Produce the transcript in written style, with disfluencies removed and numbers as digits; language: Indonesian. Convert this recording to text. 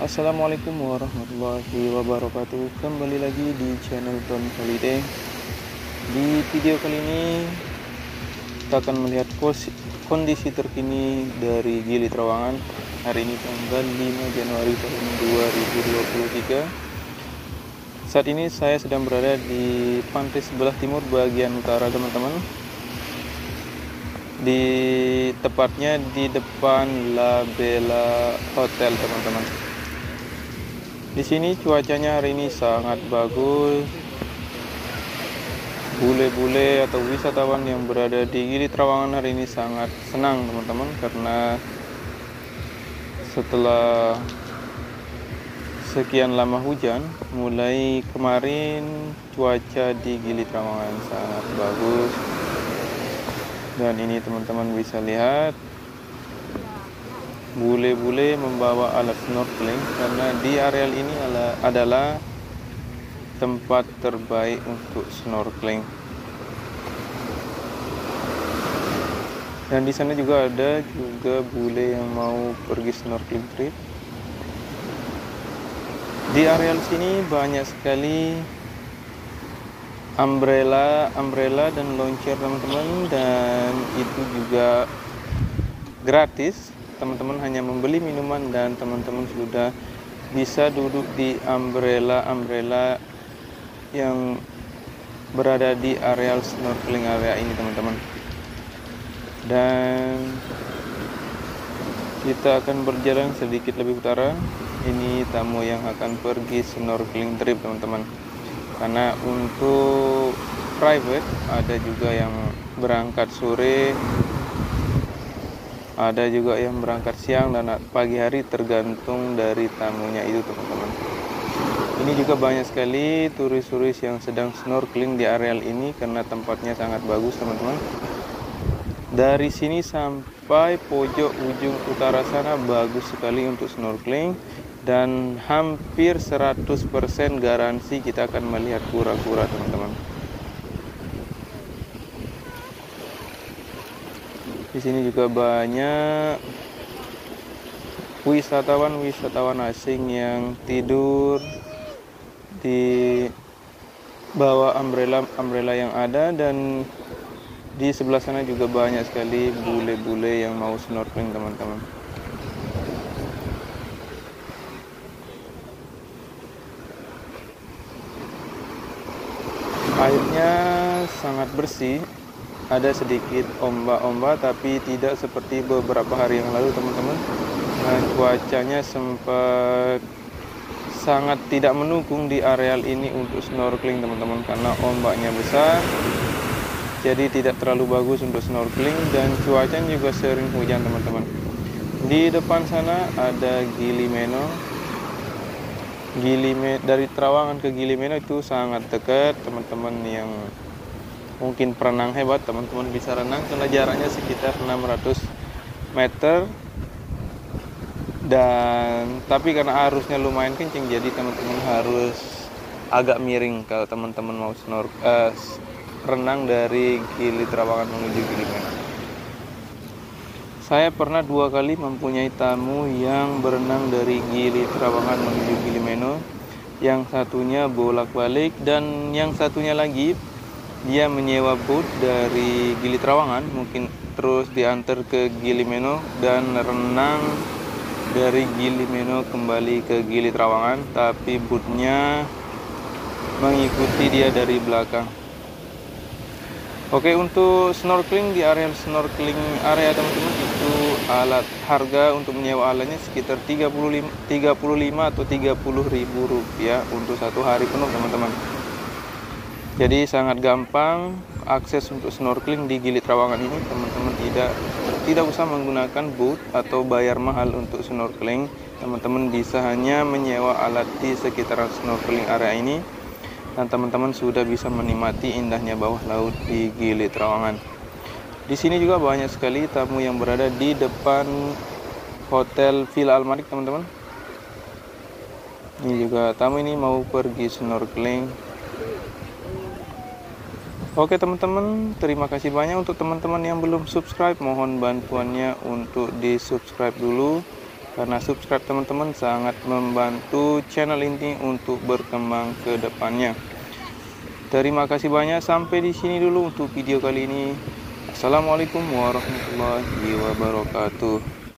Assalamualaikum warahmatullahi wabarakatuh. Kembali lagi di channel Ton Holiday. Di video kali ini kita akan melihat kondisi terkini dari Gili Trawangan hari ini tanggal 5 Januari tahun 2023. Saat ini saya sedang berada di pantai sebelah timur bagian utara, teman-teman. Tepatnya di depan La Bella Hotel, teman-teman. Di sini cuacanya hari ini sangat bagus. Bule-bule atau wisatawan yang berada di Gili Trawangan hari ini sangat senang, teman-teman, karena setelah sekian lama hujan, mulai kemarin cuaca di Gili Trawangan sangat bagus. Dan ini teman-teman bisa lihat bule-bule membawa alat snorkeling, karena di areal ini adalah tempat terbaik untuk snorkeling. Dan di sana juga ada bule yang mau pergi snorkeling trip. Di areal sini banyak sekali umbrella dan launcher, teman-teman, dan itu juga gratis. Teman-teman hanya membeli minuman dan teman-teman sudah bisa duduk di umbrella yang berada di areal snorkeling area ini, teman-teman. Dan kita akan berjalan sedikit lebih utara. Ini tamu yang akan pergi snorkeling trip, teman-teman. Karena untuk private ada juga yang berangkat sore, ada juga yang berangkat siang dan pagi hari, tergantung dari tamunya itu, teman-teman. Ini juga banyak sekali turis-turis yang sedang snorkeling di areal ini karena tempatnya sangat bagus, teman-teman. Dari sini sampai pojok ujung utara sana bagus sekali untuk snorkeling, dan hampir 100% garansi kita akan melihat kura-kura, teman-teman. Di sini juga banyak wisatawan asing yang tidur di bawah umbrella yang ada, dan di sebelah sana juga banyak sekali bule-bule yang mau snorkeling, teman-teman. Airnya sangat bersih, ada sedikit ombak-ombak, tapi tidak seperti beberapa hari yang lalu, teman-teman. Nah, cuacanya sempat sangat tidak mendukung di areal ini untuk snorkeling, teman-teman, karena ombaknya besar, jadi tidak terlalu bagus untuk snorkeling, dan cuacanya juga sering hujan, teman-teman. Di depan sana ada Gili Meno. Dari Trawangan ke Gili Meno itu sangat dekat, teman-teman. Yang mungkin perenang hebat, teman-teman bisa renang karena jaraknya sekitar 600 meter. Tapi karena arusnya lumayan kencang, jadi teman-teman harus agak miring kalau teman-teman mau renang dari Gili Trawangan menuju Gili Meno. Saya pernah 2 kali mempunyai tamu yang berenang dari Gili Trawangan menuju Gili Meno. Yang satunya bolak-balik, dan yang satunya lagi dia menyewa boat dari Gili Trawangan, mungkin terus diantar ke Gili Meno dan renang dari Gili Meno kembali ke Gili Trawangan, tapi bootnya mengikuti dia dari belakang. Oke, untuk snorkeling di area teman-teman, itu harga untuk menyewa alatnya sekitar 35 atau 30 ribu rupiah untuk 1 hari penuh, teman-teman. Jadi sangat gampang akses untuk snorkeling di Gili Trawangan ini, teman-teman. Tidak usah menggunakan boat atau bayar mahal untuk snorkeling. Teman-teman bisa hanya menyewa alat di sekitaran snorkeling area ini, dan teman-teman sudah bisa menikmati indahnya bawah laut di Gili Trawangan. Di sini juga banyak sekali tamu yang berada di depan Hotel Villa Almarik, teman-teman. Ini juga tamu ini mau pergi snorkeling. Oke, teman-teman, terima kasih banyak. Untuk teman-teman yang belum subscribe, mohon bantuannya untuk di subscribe dulu karena subscribe teman-teman sangat membantu channel ini untuk berkembang ke depannya. Terima kasih banyak, sampai di sini dulu untuk video kali ini. Assalamualaikum warahmatullahi wabarakatuh.